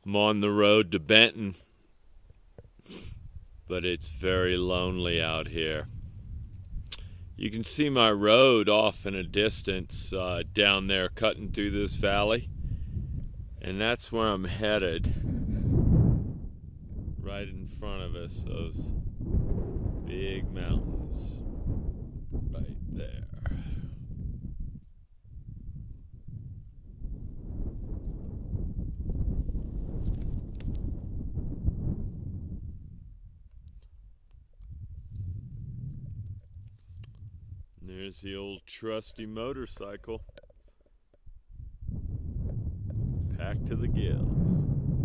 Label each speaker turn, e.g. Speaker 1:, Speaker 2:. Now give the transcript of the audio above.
Speaker 1: I'm on the road to Benton, but it's very lonely out here. You can see my road off in a distance down there cutting through this valley, and that's where I'm headed. Right in front of us, those big mountains right there. There's the old trusty motorcycle, packed to the gills.